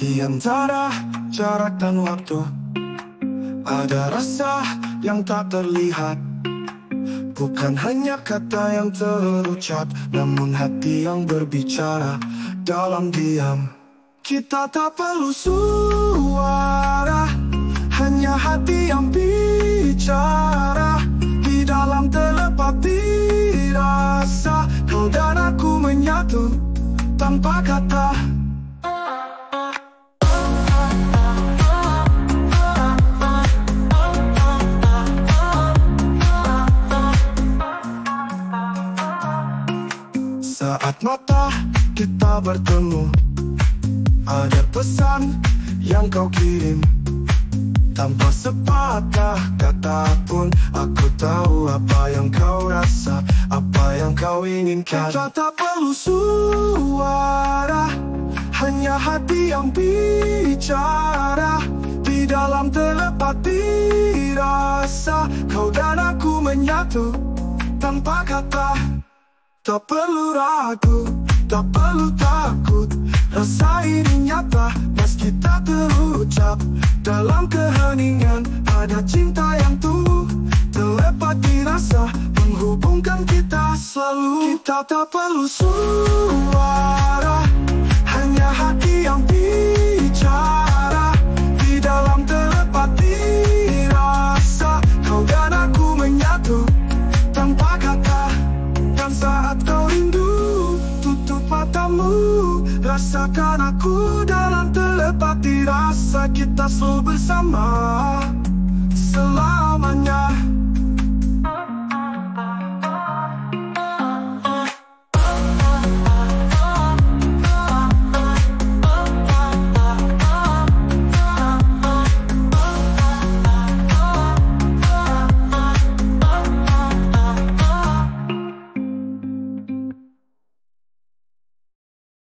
Di antara jarak dan waktu ada rasa yang tak terlihat. Bukan hanya kata yang terucap, namun hati yang berbicara dalam diam. Kita tak perlu suara, hanya hati yang bicara. Di dalam telepati rasa, kau dan aku menyatu tanpa kata. Saat mata kita bertemu, ada pesan yang kau kirim. Tanpa sepatah kata pun, aku tahu apa yang kau rasa, apa yang kau inginkan. Kita tak perlu suara, hanya hati yang bicara. Di dalam telepati rasa, kau dan aku menyatu tanpa kata. Tak perlu ragu, tak perlu takut, rasa ini nyata meski tak terucap. Dalam keheningan ada cinta yang tumbuh, telepati rasa menghubungkan kita selalu. Kita tak perlu suara, hanya hati yang bicara. Di dalam telepati rasa, kau dan aku menyatu tanpa kata. Dan saat kau rindu, tutup matamu, rasakan aku dalam telepati rasa. Kita selalu bersama selamanya.